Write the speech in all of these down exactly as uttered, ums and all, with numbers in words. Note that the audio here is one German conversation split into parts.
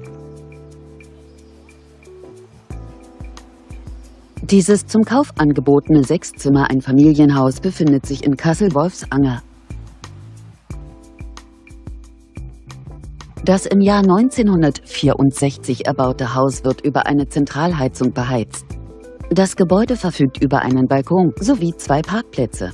Dieses zum Kauf angebotene Sechszimmer-Einfamilienhaus befindet sich in Kassel-Wolfsanger. Das im Jahr neunzehnhundertvierundsechzig erbaute Haus wird über eine Zentralheizung beheizt. Das Gebäude verfügt über einen Balkon sowie zwei Parkplätze.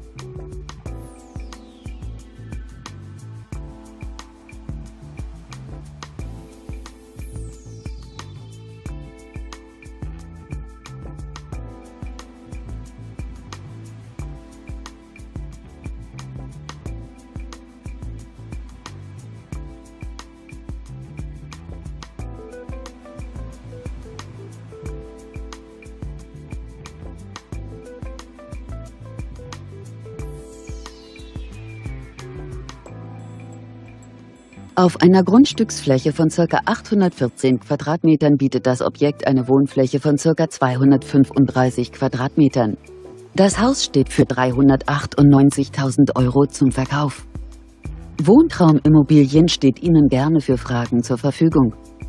Auf einer Grundstücksfläche von ca. achthundertvierzehn Quadratmetern bietet das Objekt eine Wohnfläche von ca. zweihundertfünfunddreißig Quadratmetern. Das Haus steht für dreihundertachtundneunzigtausend Euro zum Verkauf. Wohntraumimmobilien steht Ihnen gerne für Fragen zur Verfügung.